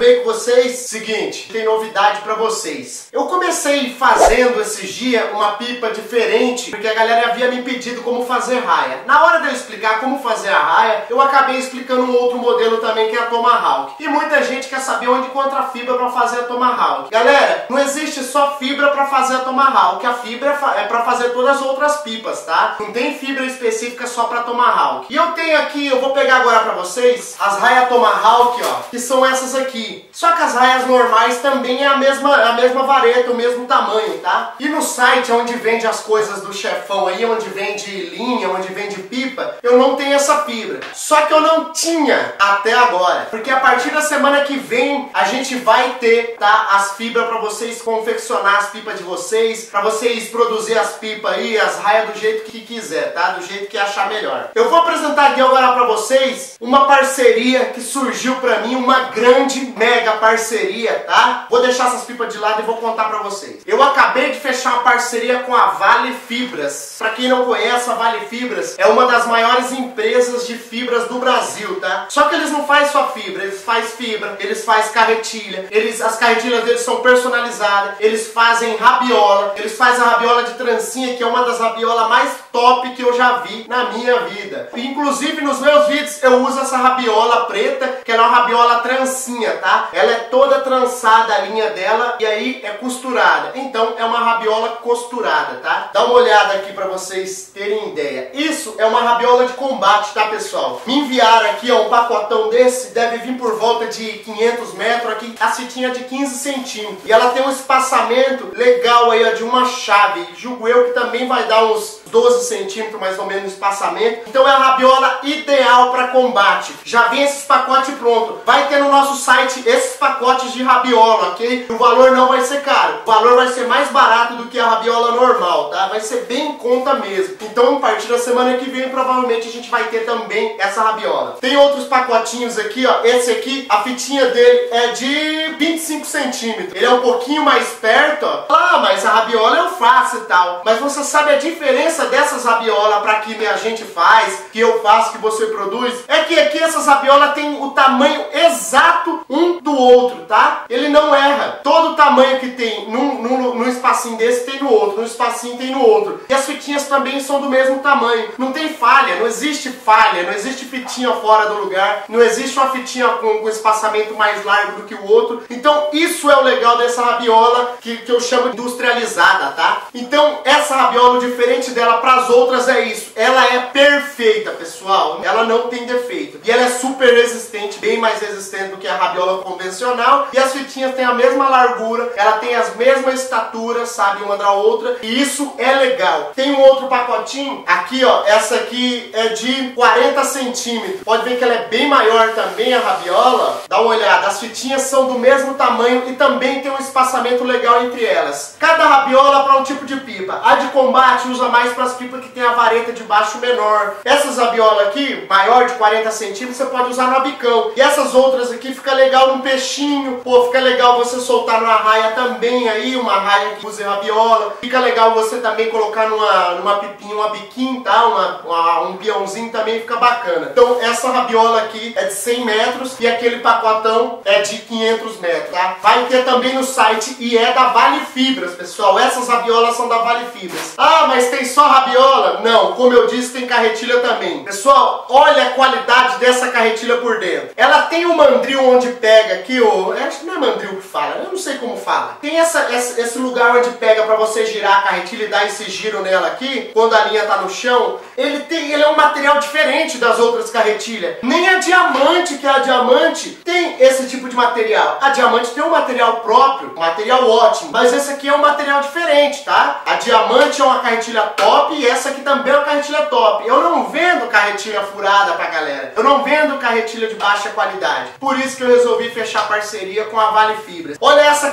bem com vocês? Seguinte, tem novidade pra vocês. Eu comecei fazendo esses dias uma pipa diferente, porque a galera havia me pedido como fazer raia. Na hora de eu explicar como fazer a raia, eu acabei explicando um outro modelo também, que é a Tomahawk. E muita gente quer saber onde encontra a fibra pra fazer a Tomahawk. Galera, não existe só fibra pra fazer a Tomahawk. A fibra é pra fazer todas as outras pipas, tá? Não tem fibra específica só pra Tomahawk. E eu tenho aqui, eu vou pegar agora pra vocês, as raias Tomahawk, ó, que são essas aqui. Só que as raias normais também é a mesma vareta, o mesmo tamanho, tá? E no site onde vende as coisas do chefão aí, onde vende linha, onde vende pipa, eu não tenho essa fibra. Só que eu não tinha até agora, porque a partir da semana que vem a gente vai ter, tá, as fibras pra vocês confeccionar as pipas de vocês, pra vocês produzir as pipas aí, as raias do jeito que quiser, tá? Do jeito que achar melhor. Eu vou apresentar aqui agora pra vocês uma parceria que surgiu pra mim, uma grande, mega parceria, tá? Vou deixar essas pipas de lado e vou contar pra vocês. Eu acabei de fechar uma parceria com a Vale Fibras. Pra quem não conhece, a Vale Fibras é uma das maiores empresas de fibras do Brasil, tá? Só que eles não fazem só fibra, eles fazem fibra, eles fazem carretilha, as carretilhas deles são personalizadas, eles fazem rabiola, eles fazem a rabiola de trancinha, que é uma das rabiolas mais top que eu já vi na minha vida. Inclusive nos meus vídeos eu uso essa rabiola preta, que ela é uma rabiola trancinha, tá? Ela é toda trançada a linha dela e aí é costurada. Então é uma rabiola costurada, tá? Dá uma olhada aqui pra vocês terem ideia. Isso é uma rabiola de combate, tá, pessoal? Me enviaram aqui, ó, um pacotão desse, deve vir por volta de 500 metros aqui, a fitinha de 15 centímetros. E ela tem um espaçamento legal aí, ó, de uma chave. Julgo eu que também vai dar uns 12 centímetros mais ou menos de espaçamento. Então é a rabiola ideal para combate. Já vem esses pacotes prontos. Vai ter no nosso site esses pacotes de rabiola, ok? O valor não vai ser caro. O valor vai ser mais barato do que a rabiola normal, tá? Vai ser bem em conta mesmo. Então a partir da semana que vem provavelmente a gente vai ter também essa rabiola. Tem outros pacotinhos aqui, ó. Esse aqui, a fitinha dele é de 25 centímetros. Ele é um pouquinho mais perto, ó. Ah, mas a rabiola eu faço e tal. Mas você sabe a diferença dessas rabiolas para que a gente faz, que eu faço, que você produz? É que aqui essas rabiolas têm o tamanho exato um do outro, tá? Ele não erra. Todo o tamanho que tem num espacinho desse tem no outro, num espacinho tem no outro. E as fitinhas também são do mesmo tamanho. Não tem falha, não existe falha, não existe fitinha fora do lugar, não existe uma fitinha com espaçamento mais largo do que o outro. Então isso é o legal dessa rabiola que eu chamo de industrializada, tá? Então essa rabiola, diferente dela para as outras, é isso. Ela é perfeita, pessoal. Ela não tem defeito. E ela é super resistente, bem mais resistente do que a rabiola convencional. E as fitinhas têm a mesma largura, ela tem as mesmas estaturas, sabe, uma da outra. E isso é legal. Tem um outro pacotinho aqui, ó. Essa aqui é de 40 centímetros. Pode ver que ela é bem maior também, a rabiola. Dá uma olhada. As fitinhas são do mesmo tamanho e também tem um espaçamento legal entre elas. Cada rabiola para um tipo de pipa. A de combate usa mais para as pipas que tem a vareta de baixo menor. Essas rabiolas aqui, maior de 40 centímetros, você pode usar no abicão. E essas outras aqui fica legal num peixinho. Pô, fica legal você soltar numa raia também aí, uma raia que use rabiola. Fica legal você também colocar numa pipinha, um abiquinho, tá? Um peãozinho também fica bacana. Então essa rabiola aqui é de 100 metros e aquele pacotão é de 500 metros, tá? Vai ter também no site e é da Vale Fibras, pessoal. Essas rabiolas são da Vale Fibras. Ah, mas tem só rabiola? Não, como eu disse, tem carretilha também. Pessoal, olha a qualidade dessa carretilha por dentro. Ela tem um mandril onde pega aqui, acho que não é mandril que fala, eu não sei como fala. Tem esse lugar onde pega pra você girar a carretilha e dar esse giro nela aqui, quando a linha tá no chão. Ele é um material diferente das outras carretilhas. Nem a diamante, que a diamante tem esse tipo de material. A diamante tem um material próprio, um material ótimo, mas esse aqui é um material diferente, tá? A diamante é uma carretilha top e essa aqui também é uma carretilha top. Eu não vendo carretilha furada pra galera. Eu não vendo carretilha de baixa qualidade. Por isso que eu resolvi fechar parceria com a Vale Fibras. Olha essa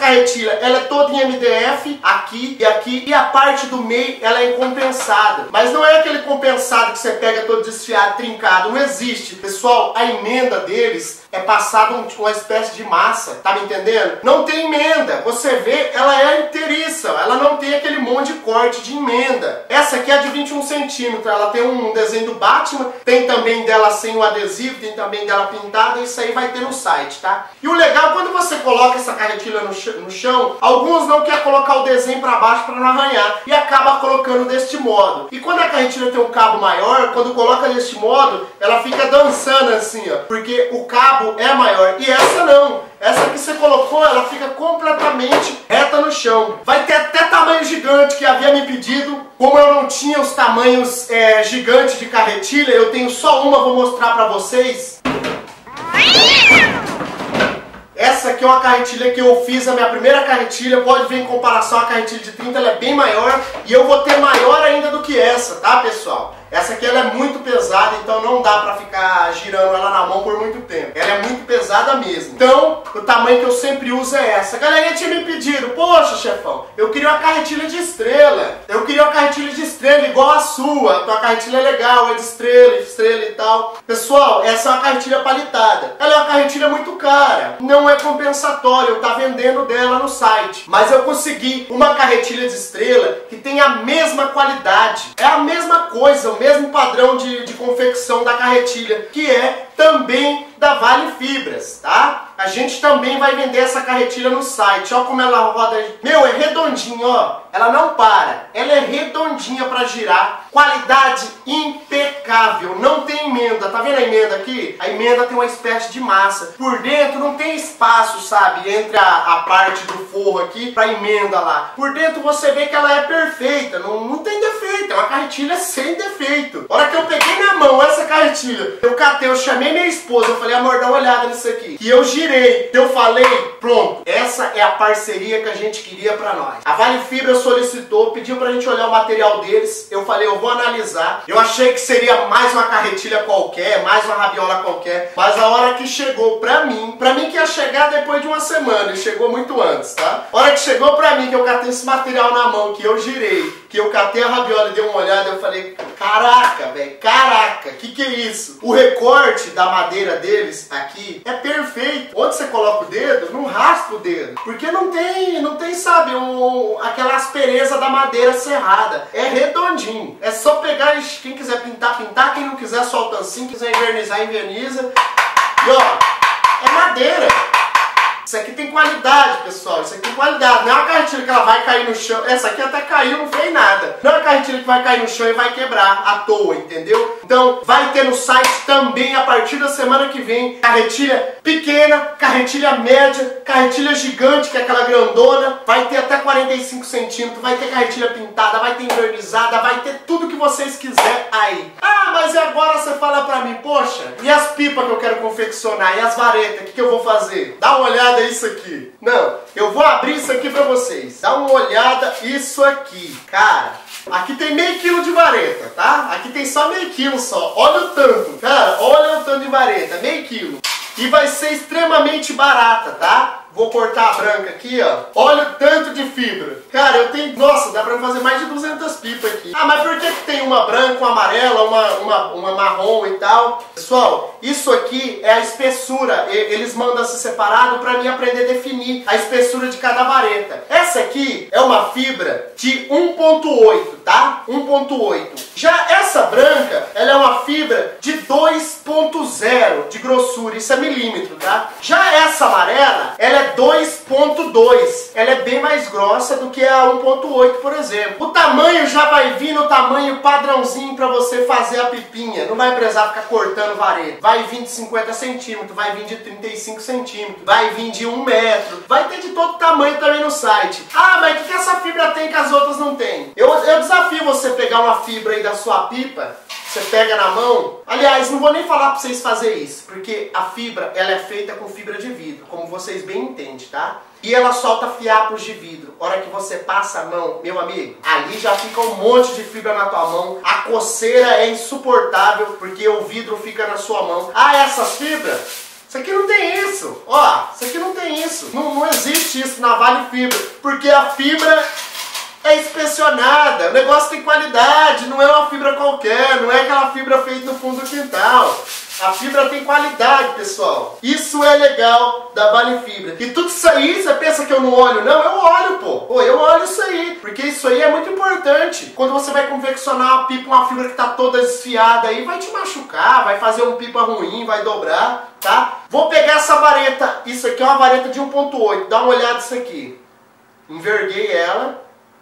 carretilha, ela é toda em MDF, aqui e aqui, e a parte do meio, ela é compensada. Mas não é aquele compensado que você pega todo desfiado, trincado, não existe. Pessoal, a emenda deles é passada uma espécie de massa, tá me entendendo? Não tem emenda, você vê, ela é inteiriça, ela não tem aquele monte de corte de emenda. Essa aqui é de 21 centímetros, ela tem um desenho do Batman, tem também dela sem o adesivo, tem também dela pintada, isso aí vai ter no site, tá? E o legal, quando você coloca essa carretilha no chão, alguns não querem colocar o desenho para baixo para não arranhar, e acaba colocando deste modo. E quando a carretilha tem um cabo maior, quando coloca deste modo, ela fica dançando assim, ó, porque o cabo é maior, e essa não. Essa que você colocou, ela fica completamente reta no chão. Vai ter até tamanho gigante, que havia me pedido. Como eu não tinha os tamanhos gigantes de carretilha, eu tenho só uma, vou mostrar pra vocês. Essa aqui é uma carretilha que eu fiz, a minha primeira carretilha. Pode ver em comparação à carretilha de 30, ela é bem maior. E eu vou ter maior ainda do que essa, tá, pessoal? Essa aqui ela é muito pesada, então não dá pra ficar girando ela na mão por muito tempo. Ela é muito pesada mesmo. Então, o tamanho que eu sempre uso é essa. A galera tinha me pedido, poxa, chefão, eu queria uma carretilha de estrela. Eu queria uma carretilha de estrela igual a sua. A tua carretilha é legal, é de estrela e tal. Pessoal, essa é uma carretilha palitada. Ela é uma carretilha muito cara. Não é compensatória, eu tá vendendo dela no site. Mas eu consegui uma carretilha de estrela que tem a mesma qualidade. É a mesma coisa, o mesmo padrão de confecção da carretilha, que é também da Vale Fibras, tá? A gente também vai vender essa carretilha no site. Ó como ela roda. Meu, é redondinho, ó. Ela não para. Ela é redondinha pra girar. Qualidade impecável. Não tem emenda. Tá vendo a emenda aqui? A emenda tem uma espécie de massa. Por dentro não tem espaço, sabe? Entre a parte do forro aqui pra emenda lá. Por dentro você vê que ela é perfeita. Não tem defeito. É uma carretilha sem defeito. A hora que eu peguei na mão essa carretilha, eu catei, eu chamei minha esposa. Eu falei, amor, dá uma olhada nisso aqui. E eu girei. Eu falei, pronto. Essa é a parceria que a gente queria pra nós. A Vale Fibra solicitou, pediu pra gente olhar o material deles. Eu falei, eu vou analisar. Eu achei que seria mais uma carretilha qualquer, mais uma rabiola qualquer. Mas a hora que chegou pra mim que ia chegar depois de uma semana, e chegou muito antes, tá? A hora que chegou pra mim, que eu catei esse material na mão, que eu girei, que eu catei a rabiola e dei uma olhada, eu falei, caraca, velho, caraca, que é isso? O recorte da madeira deles aqui é perfeito. Onde você coloca o dedo, não raspa o dedo. Porque não tem, sabe, aquela aspereza da madeira serrada. É redondinho. É só pegar e quem quiser pintar, pintar. Quem não quiser, solta assim. Quiser invernizar, inverniza. E ó, é madeira. Isso aqui tem qualidade, pessoal. Isso aqui tem qualidade. Não é uma carretilha que ela vai cair no chão. Essa aqui até caiu, não fez nada. Não é uma carretilha que vai cair no chão e vai quebrar à toa, entendeu? Então, vai ter no site também, a partir da semana que vem, carretilha pequena, carretilha média, carretilha gigante, que é aquela grandona. Vai ter até 45 centímetros. Vai ter carretilha pintada, vai ter invernizada, vai ter tudo que vocês quiserem aí. Ah, mas e agora você fala pra mim, poxa, e as pipas que eu quero confeccionar? E as varetas? O que eu vou fazer? Dá uma olhada isso aqui. Não, eu vou abrir isso aqui pra vocês. Dá uma olhada isso aqui. Cara, aqui tem meio quilo de vareta, tá? Aqui tem só meio quilo só. Olha o tanto. Cara, olha o tanto de vareta. Meio quilo. E vai ser extremamente barata, tá? Vou cortar a branca aqui, ó. Olha o tanto de fibra. Cara, eu tenho... Nossa, dá pra fazer mais de 200 pipas aqui. Ah, mas por que tem uma branca, uma amarela, uma marrom e tal? Pessoal, isso aqui é a espessura. Eles mandam se separado pra mim aprender a definir a espessura de cada vareta. Essa aqui é uma fibra de 1.8, tá? 1.8. Já essa branca, ela é uma fibra de 2.0 de grossura. Isso é milímetro, tá? Já essa amarela, ela é 2.2. Ela é bem mais grossa do que a 1.8, por exemplo. O tamanho já vai vir no tamanho padrãozinho para você fazer a pipinha. Não vai precisar ficar cortando vareta. Vai vir de 50 centímetros, vai vir de 35 centímetros, vai vir de 1 metro. Vai ter de todo tamanho também no site. Ah, mas o que essa fibra tem que as outras não tem? Eu desafio você pegar uma fibra aí da sua pipa. Você pega na mão. Aliás, não vou nem falar pra vocês fazerem isso, porque a fibra, ela é feita com fibra de vidro, como vocês bem entendem, tá? E ela solta fiapos de vidro. A hora que você passa a mão, meu amigo, ali já fica um monte de fibra na tua mão. A coceira é insuportável, porque o vidro fica na sua mão. Ah, essas fibras, Isso aqui não tem isso. Ó, isso aqui não tem isso. Não existe isso na Vale Fibra. Porque a fibra é inspecionada. O negócio tem qualidade. Não é uma fibra qualquer. Não é aquela fibra feita no fundo do quintal. A fibra tem qualidade, pessoal. Isso é legal da Vale Fibra. E tudo isso aí, você pensa que eu não olho? Não, eu olho, pô. Eu olho isso aí. Porque isso aí é muito importante. Quando você vai confeccionar uma pipa, uma fibra que tá toda desfiada aí, vai te machucar, vai fazer um pipa ruim, vai dobrar, tá? Vou pegar essa vareta. Isso aqui é uma vareta de 1.8. Dá uma olhada nisso aqui. Enverguei ela.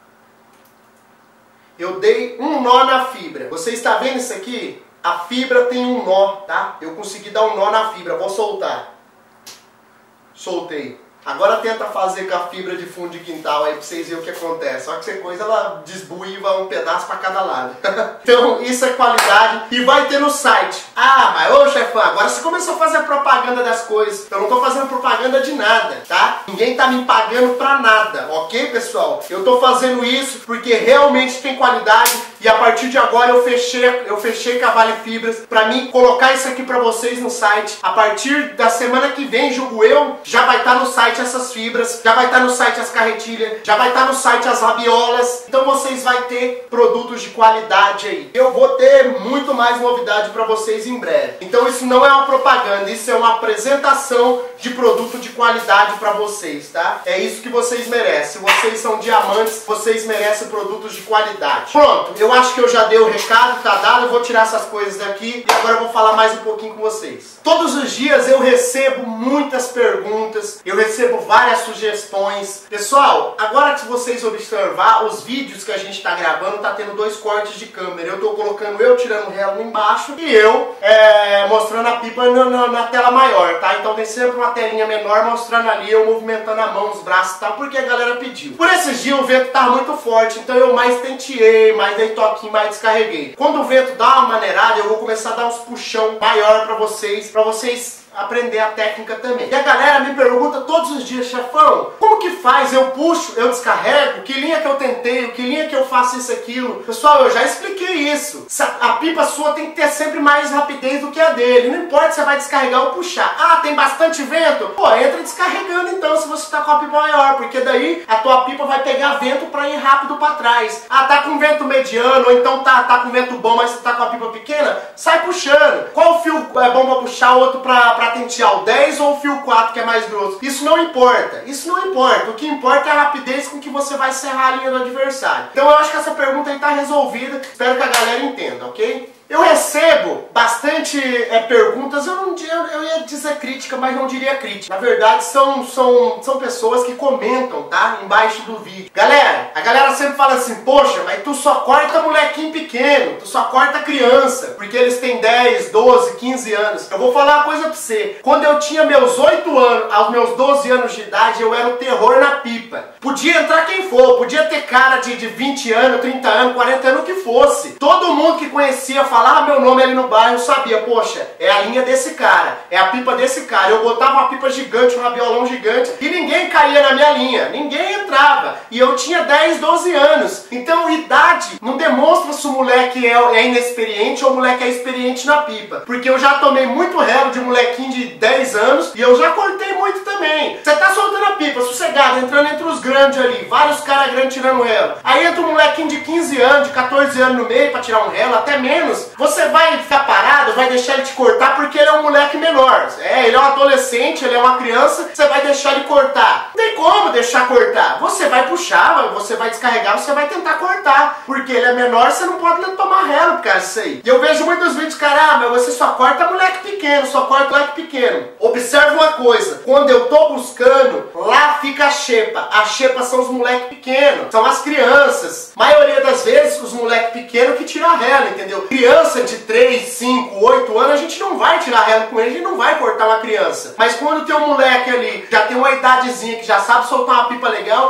Eu dei um nó na fibra. Você está vendo isso aqui? A fibra tem um nó, tá? Eu consegui dar um nó na fibra. Vou soltar. Soltei. Agora tenta fazer com a fibra de fundo de quintal aí pra vocês verem o que acontece. Só que essa coisa ela desbuiva um pedaço pra cada lado. Então isso é qualidade e vai ter no site. Ah, mas ô chefão, agora você começou a fazer propaganda das coisas. Eu não tô fazendo propaganda de nada, tá? Ninguém tá me pagando pra nada, ok, pessoal? Eu tô fazendo isso porque realmente tem qualidade e a partir de agora eu fechei com a Vale Fibras pra mim colocar isso aqui pra vocês no site. A partir da semana que vem, julgo eu, já vai estar no site essas fibras, já vai estar no site as carretilhas, já vai estar no site as rabiolas. Então vocês vão ter produtos de qualidade aí. Eu vou ter muito mais novidade para vocês em breve. Então isso não é uma propaganda, isso é uma apresentação de produto de qualidade para vocês, tá? É isso que vocês merecem. Se vocês são diamantes, vocês merecem produtos de qualidade. Pronto, eu acho que eu já dei o recado, tá dado. Eu vou tirar essas coisas daqui e agora eu vou falar mais um pouquinho com vocês. Todos os dias eu recebo muitas perguntas, eu recebo várias sugestões. Pessoal, agora que vocês observar, os vídeos que a gente está gravando, tá tendo 2 cortes de câmera. Eu tô colocando eu tirando o relo embaixo e eu mostrando a pipa na tela maior, tá? Então tem sempre uma telinha menor mostrando ali, eu movimentando a mão, os braços e tal, porque a galera pediu. Por esses dias o vento tá muito forte, então eu mais tenteei, mais dei toquinho, mais descarreguei. Quando o vento dá uma maneirada, eu vou começar a dar uns puxão maior pra vocês aprender a técnica também. E a galera me pergunta todos os dias, chefão, como que faz? Eu puxo, eu descarrego? Que linha que eu tentei? Que linha que eu faço isso, aquilo? Pessoal, eu já expliquei isso. A pipa sua tem que ter sempre mais rapidez do que a dele. Não importa se você vai descarregar ou puxar. Ah, tem bastante vento? Pô, entra descarregando então, se você tá com a pipa maior, porque daí a tua pipa vai pegar vento pra ir rápido pra trás. Ah, tá com vento mediano, ou então tá com vento bom, mas você tá com a pipa pequena? Sai puxando. Qual fio é bom pra puxar, outro pra tentear, o 10 ou o fio 4 que é mais grosso? Isso não importa, isso não importa. O que importa é a rapidez com que você vai serrar a linha do adversário. Então eu acho que essa pergunta aí tá resolvida, espero que a galera entenda, ok? Eu recebo bastante perguntas, eu ia dizer crítica, mas não diria crítica. Na verdade, são pessoas que comentam, tá? Embaixo do vídeo. Galera, a galera sempre fala assim, poxa, mas tu só corta molequinho pequeno, tu só corta criança, porque eles têm 10, 12, 15 anos. Eu vou falar uma coisa pra você. Quando eu tinha meus 8 anos, aos meus 12 anos de idade, eu era o terror na pipa. Podia entrar quem for, podia ter cara de 20 anos, 30 anos, 40 anos, o que fosse. Todo mundo que conhecia falava meu nome ali no bairro, eu sabia, poxa, é a linha desse cara, é a pipa desse cara. Eu botava uma pipa gigante, um rabiolão gigante, e ninguém caía na minha linha, ninguém entrava. E eu tinha 10, 12 anos. Então, idade não demonstra se o moleque é inexperiente ou o moleque é experiente na pipa. Porque eu já tomei muito relo de molequinho de 10 anos e eu já cortei muito também. Você tá soltando a pipa, sossegado, entrando entre os grandes ali, vários caras grandes tirando relo. Aí entra um molequinho de 15 anos, de 14 anos no meio pra tirar um relo, até menos. Você vai ficar parado, vai deixar ele te cortar porque ele é um moleque menor. Ele é um adolescente, ele é uma criança, você vai deixar ele cortar. Não tem como deixar cortar. Você vai puxar, você vai descarregar, você vai tentar cortar. Porque ele é menor, você não pode tomar relo por causa disso aí. E eu vejo muitos vídeos, cara, mas você só corta moleque pequeno, só corta moleque pequeno. Observe uma coisa, quando eu tô buscando, lá fica a xepa. A xepa são os moleques pequenos, são as crianças. Maioria das vezes, os moleques pequenos que tiram relo, entendeu? Criança de 3, 5, 8 anos, a gente não vai tirar relo com ele, a gente não vai cortar uma criança. Mas quando tem um moleque ali, já tem uma idadezinha que já sabe soltar uma pipa legal,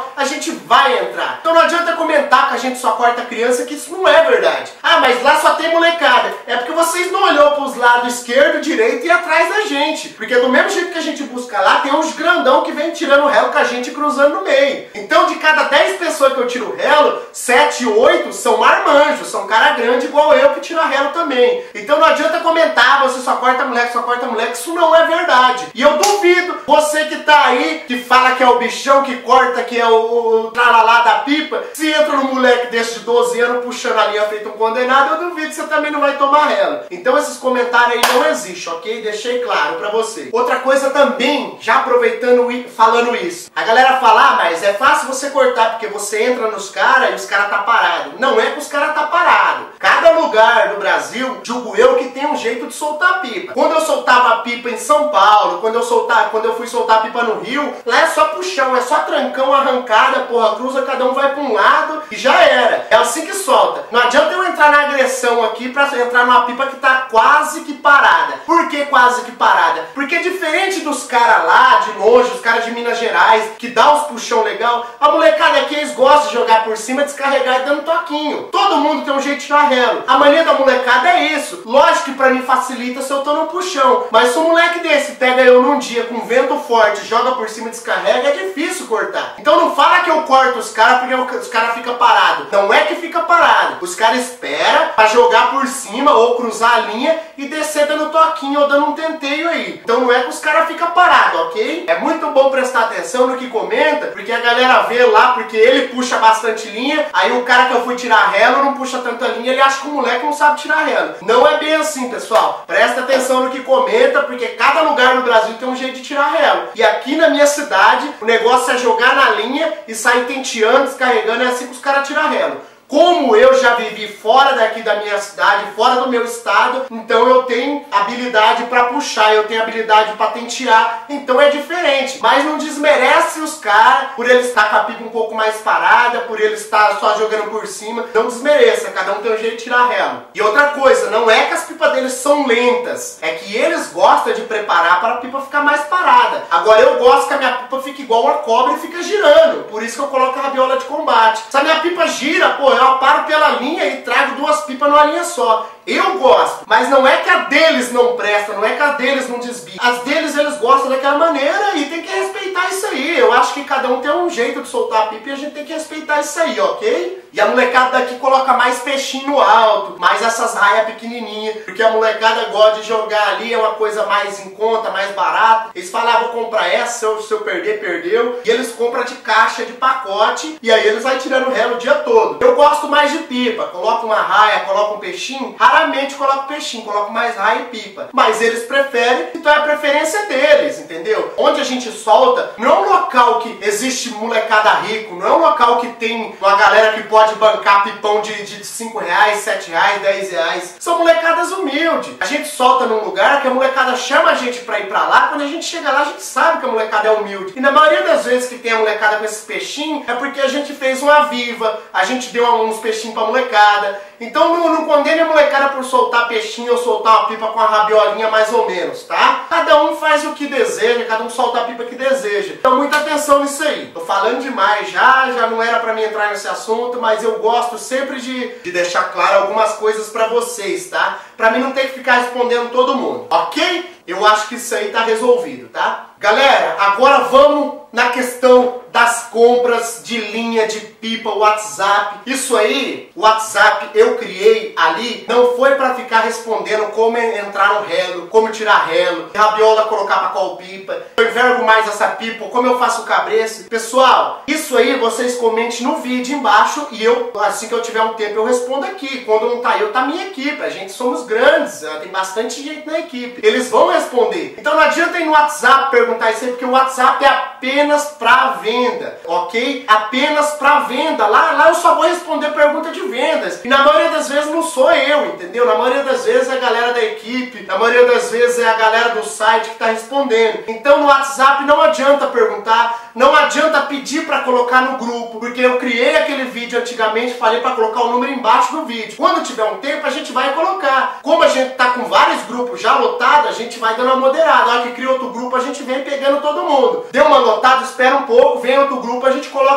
legal, a gente vai entrar. Então não adianta comentar que a gente só corta criança, que isso não é verdade. Ah, mas lá só tem molecada. É porque vocês não olhou pros lados esquerdo, direito e atrás da gente. Porque do mesmo jeito que a gente busca lá, tem uns grandão que vem tirando relo com a gente cruzando no meio. Então de cada 10 pessoas que eu tiro relo, 7, 8 são marmanjos, são cara grande igual eu que tira relo também. Então não adianta comentar, você só corta moleque, isso não é verdade. E eu duvido, você que tá aí, que fala que é o bichão, que corta, que é o tralalá da pipa, se entra num moleque desse de 12 anos puxando a linha feito um condenado, eu duvido que você também não vai tomar relo. Então esses comentários aí não existem, ok? Deixei claro pra você. Outra coisa também, já aproveitando e falando isso, a galera fala, ah, mas é fácil você cortar, porque você entra nos caras e os caras tá parado. Não é que os caras tá parado. Cada lugar do Brasil, julgo eu, que tem um jeito de soltar a pipa. Quando eu soltava a pipa em São Paulo, quando eu fui soltar a pipa no Rio, lá é só puxão, é só trancão, arrancada, porra, cruza, cada um vai pra um lado e já era. É assim que solta. Não adianta eu entrar na agressão aqui pra entrar numa pipa que tá quase que parada. Por que quase que parada? Porque diferente dos caras lá, de longe, os caras de Minas Gerais, que dá uns puxão legal, a molecada aqui, eles gostam de jogar por cima, descarregar e dando toquinho. Todo mundo tem um jeito de tirar relo. A mania da molecada é isso. Lógico que pra mim facilita se eu tô no puxão, mas se um moleque desse pega eu num dia com vento forte, joga por cima e descarrega, é difícil cortar. Então não fala que eu corto os caras porque os caras ficam parados. Não é que fica parado. Os caras esperam pra jogar por cima ou cruzar a linha e descer dando toquinho ou dando um tenteio aí. Então não é que os caras ficam parados, ok? É muito bom prestar atenção no que comenta, porque a galera vê lá, porque ele puxa bastante linha, aí o cara que eu fui tirar relo não puxa tanta linha, ele acha que o moleque não sabe tirar relo. Não é bem assim, pessoal. Presta atenção no que comenta, porque cada lugar no Brasil tem um jeito de tirar relo. E aqui na minha cidade, o negócio é jogar na linha e sair tenteando, descarregando, é assim que os caras tiram relo. Como eu já vivi fora daqui da minha cidade, fora do meu estado, então eu tenho habilidade para puxar, eu tenho habilidade para tentear, então é diferente. Mas não desmerece os caras por eles estar com a pipa um pouco mais parada, por eles estar só jogando por cima. Não desmereça, cada um tem um jeito de tirar relo. E outra coisa, não é que as pipas deles são lentas, é que eles gostam de preparar para a pipa ficar mais parada. Agora eu gosto que a minha pipa fique igual uma cobra e fica girando, por isso que eu coloco a rabiola de combate. Se a minha pipa gira, pô, eu paro pela linha e trago duas pipas numa linha só. Eu gosto, mas não é que a deles não presta, não é que a deles não desvia. As deles, eles gostam daquela maneira e tem que respeitar isso aí. Eu acho que cada um tem um jeito de soltar a pipa e a gente tem que respeitar isso aí, ok? E a molecada daqui coloca mais peixinho no alto, mais essas raias pequenininhas, porque a molecada gosta de jogar ali, é uma coisa mais em conta, mais barata. Eles falam, ah, vou comprar essa, se eu perder, perdeu. E eles compram de caixa, de pacote, e aí eles vão tirando relo o dia todo. Eu gosto mais de pipa, coloco uma raia, coloco um peixinho. Raramente coloco peixinho, coloco mais raia e pipa. Mas eles preferem, então é a preferência deles, entendeu? Onde a gente solta, não é um local que existe molecada rico, não é um local que tem uma galera que pode bancar pipão de 5 reais, 7 reais, 10 reais. São molecadas humildes. A gente solta num lugar que a molecada chama a gente pra ir pra lá, quando a gente chega lá a gente sabe que a molecada é humilde. E na maioria das vezes que tem a molecada com esses peixinhos, é porque a gente fez uma viva, a gente deu uns peixinhos pra molecada. Então não condene a molecada por soltar peixinho ou soltar uma pipa com a rabiolinha mais ou menos, tá? Cada um faz o que deseja, cada um solta a pipa que deseja. Então muita atenção nisso aí. Tô falando demais já não era pra mim entrar nesse assunto, mas eu gosto sempre de deixar claro algumas coisas pra vocês, tá? Pra mim não ter que ficar respondendo todo mundo, ok? Eu acho que isso aí tá resolvido, tá? Galera, agora vamos na questão das compras de linha de pipa WhatsApp. Isso aí, o WhatsApp eu criei ali, não foi pra ficar respondendo como entrar no relo, como tirar relo, rabiola colocar pra qual pipa, eu envergo mais essa pipa, como eu faço o cabresto. Pessoal, isso aí vocês comentem no vídeo embaixo e eu, assim que eu tiver um tempo, eu respondo aqui. Quando não tá eu, tá minha equipe. A gente somos grandes, tem bastante gente na equipe. Eles vão responder. Então não adianta ir no WhatsApp perguntar isso aí, porque o WhatsApp é apenas pra venda, ok? Apenas pra venda. Lá eu só vou responder pergunta de vendas. E na maioria das vezes não sou eu, entendeu? Na maioria das vezes é a galera da equipe, na maioria das vezes é a galera do site que tá respondendo. Então no WhatsApp não adianta perguntar, não adianta pedir pra colocar no grupo, porque eu criei aquele vídeo antigamente, falei pra colocar o número embaixo do vídeo. Quando tiver um tempo a gente vai colocar. Como a gente tá com vários grupos já lotados, a gente vai dando uma moderada. Na hora que cria outro grupo, a gente vem pegando todo mundo. Deu uma lotada, espera um pouco, vem outro grupo, a gente coloca o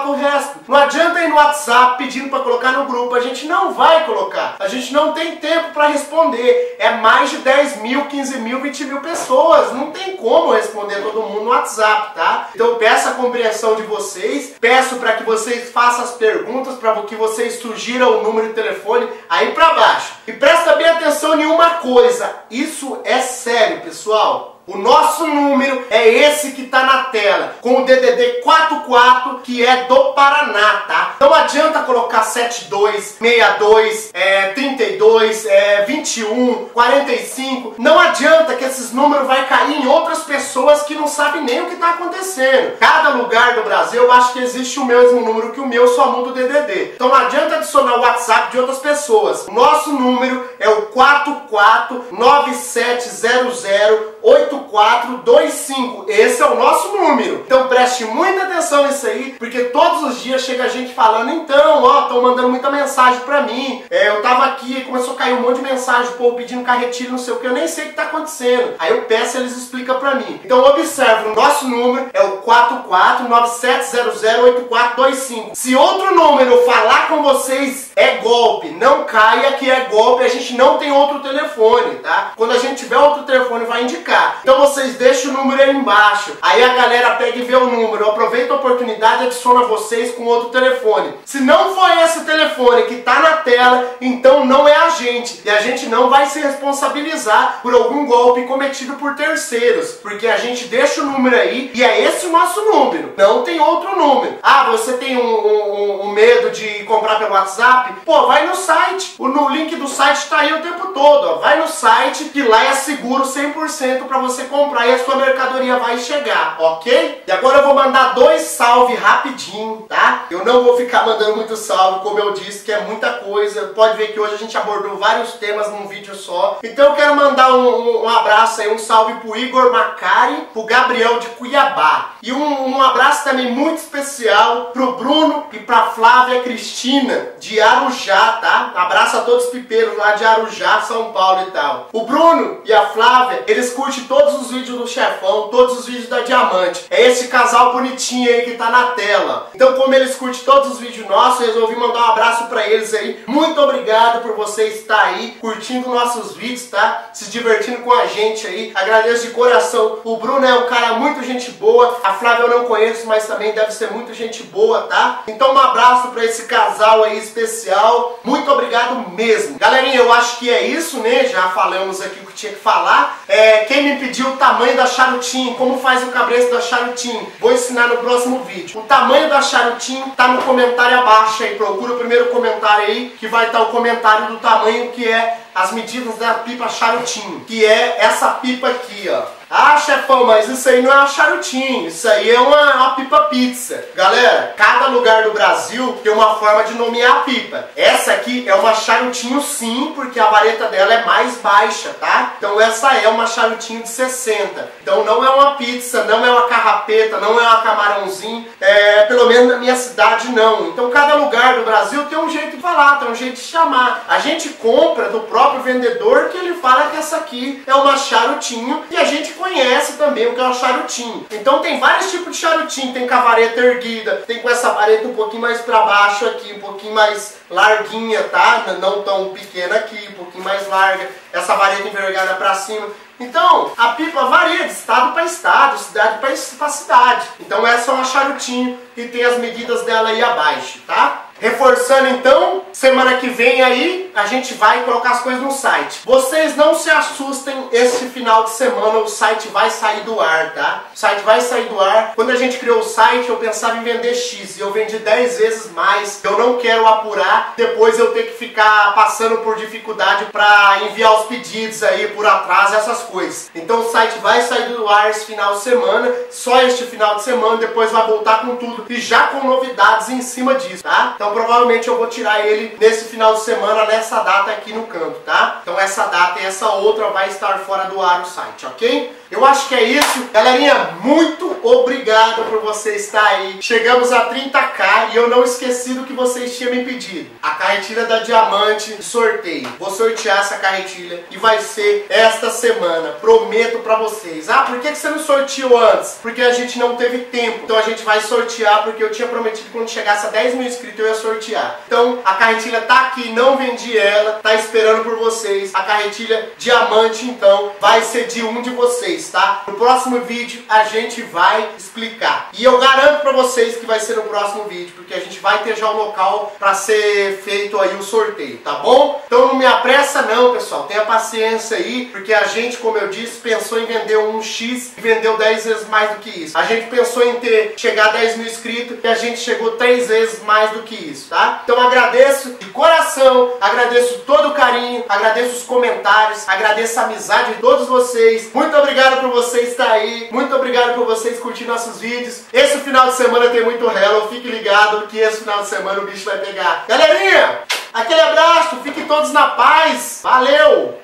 resto. Não adianta ir no WhatsApp pedindo para colocar no grupo, a gente não vai colocar. A gente não tem tempo para responder. É mais de 10 mil, 15 mil, 20 mil pessoas. Não tem como responder todo mundo no WhatsApp, tá? Então eu peço a compreensão de vocês, peço para que vocês façam as perguntas, para que vocês sugiram o número de telefone aí para baixo. E presta bem atenção em uma coisa, isso é sério, pessoal. O nosso número é esse que tá na tela, com o DDD 44, que é do Paraná, tá? Não adianta colocar 72, 62, 32, 21, 45. Não adianta que esses números vai cair em outras pessoas que não sabem nem o que tá acontecendo. Cada lugar do Brasil, eu acho que existe o mesmo número que o meu, só muda o DDD. Então não adianta adicionar o WhatsApp de outras pessoas. O nosso número é o 4497008425. Esse é o nosso número. Então preste muita atenção nisso aí, porque todos os dias chega gente falando, então, ó, estão mandando muita mensagem pra mim. Eu tava aqui e começou a cair um monte de mensagem, pô, pedindo carretilho, não sei o que, eu nem sei o que tá acontecendo. Aí eu peço e eles explicam pra mim. Então observe, o nosso número é o 4497008425. Se outro número falar com vocês, é golpe. Não caia que é golpe, a gente não tem outro telefone, tá? Quando a gente tiver outro telefone, vai indicar. Então vocês deixam o número aí embaixo. Aí a galera pega e vê o número. Aproveita a oportunidade e adiciona vocês com outro telefone. Se não for esse telefone que tá na tela, então não é a gente. E a gente não vai se responsabilizar por algum golpe cometido por terceiros. Porque a gente deixa o número aí e é esse o nosso número. Não tem outro número. Ah, você tem um medo de comprar pelo WhatsApp? Pô, vai no site. O link do site tá aí o tempo todo. Ó. Vai no site que lá é seguro 100% para você comprar e a sua mercadoria vai chegar, ok? E agora eu vou mandar 2 salve rapidinho, tá? Eu não vou ficar mandando muito salve, como eu disse, que é muita coisa. Pode ver que hoje a gente abordou vários temas num vídeo só. Então eu quero mandar um abraço aí, um salve pro Igor Macari, pro Gabriel de Cuiabá. E um abraço também muito especial pro Bruno e pra Flávia Cristina, de Arujá, tá? Abraço a todos os pipeiros lá de Arujá, São Paulo e tal. O Bruno e a Flávia, eles curtem todos os vídeos do Chefão, todos os vídeos da Diamante. É esse casal bonitinho aí que tá na tela. Então, como eles curtem todos os vídeos nossos, eu resolvi mandar um abraço pra eles aí. Muito obrigado por você estar aí, curtindo nossos vídeos, tá? Se divertindo com a gente aí. Agradeço de coração. O Bruno é um cara muito gente boa. A Flávia eu não conheço, mas também deve ser muito gente boa, tá? Então, um abraço pra esse casal aí especial. Muito obrigado mesmo. Galerinha, eu acho que é isso, né? Já falamos aqui o que tinha que falar. Quem me pediu o tamanho da charutinho, como faz o cabresto da charutinho, vou ensinar no próximo vídeo. O tamanho da charutinho tá no comentário abaixo aí. Procura o primeiro comentário aí, que vai estar o comentário do tamanho que é as medidas da pipa charutinho, que é essa pipa aqui, ó. Ah, chefão, mas isso aí não é uma charutinho, isso aí é uma pipa pizza. Galera, cada lugar do Brasil tem uma forma de nomear a pipa. Essa aqui é uma charutinho sim, porque a vareta dela é mais baixa, tá? Então essa é uma charutinho de 60. Então não é uma pizza, não é uma carrapeta, não é uma camarãozinho. Pelo menos na minha cidade não. Então cada lugar do Brasil tem um jeito de falar, tem um jeito de chamar. A gente compra do próprio vendedor que ele fala que essa aqui é uma charutinho e a gente conhece também o que é um charutinho. Então tem vários tipos de charutinho, tem com a vareta erguida, tem com essa vareta um pouquinho mais para baixo aqui, um pouquinho mais larguinha, tá? Não tão pequena aqui, um pouquinho mais larga, essa vareta envergada para cima. Então, a pipa varia de estado para estado, cidade para cidade. Então essa é uma charutinho e tem as medidas dela aí abaixo, tá? Reforçando então, semana que vem aí a gente vai colocar as coisas no site. Vocês não se assustem, esse final de semana o site vai sair do ar, tá? O site vai sair do ar. Quando a gente criou o site eu pensava em vender X e eu vendi 10 vezes mais. Eu não quero apurar, depois eu ter que ficar passando por dificuldade para enviar os pedidos aí por atraso, essas coisas. Então o site vai sair do ar esse final de semana, só este final de semana, depois vai voltar com tudo e já com novidades em cima disso, tá? Então provavelmente eu vou tirar ele nesse final de semana, nessa data aqui no canto, tá? Então essa data e essa outra vai estar fora do ar o site, ok? Eu acho que é isso. Galerinha, muito obrigado por você estar aí. Chegamos a 30k e eu não esqueci do que vocês tinham me pedido. A carretilha da Diamante de sorteio. Vou sortear essa carretilha e vai ser esta semana, prometo pra vocês. Ah, por que você não sorteou antes? Porque a gente não teve tempo, então a gente vai sortear, porque eu tinha prometido que quando chegasse a 10 mil inscritos eu ia sortear. Então a carretilha tá aqui, não vendi ela, tá esperando por vocês. A carretilha Diamante, então, vai ser de um de vocês, tá? No próximo vídeo a gente vai explicar. E eu garanto pra vocês que vai ser no próximo vídeo, porque a gente vai ter já o local pra ser feito aí o sorteio, tá bom? Então não me apressa não, pessoal. Tenha paciência aí, porque a gente, como eu disse, pensou em vender um X e vendeu 10 vezes mais do que isso. A gente pensou em chegar a 10 mil inscritos e a gente chegou 3 vezes mais do que isso, tá? Então agradeço de coração, agradeço todo o carinho, agradeço os comentários, agradeço a amizade de todos vocês. Muito obrigado por vocês estar aí, muito obrigado por vocês curtir nossos vídeos. Esse final de semana tem muito Hello, fique ligado que esse final de semana o bicho vai pegar. Galerinha, aquele abraço, fiquem todos na paz, valeu!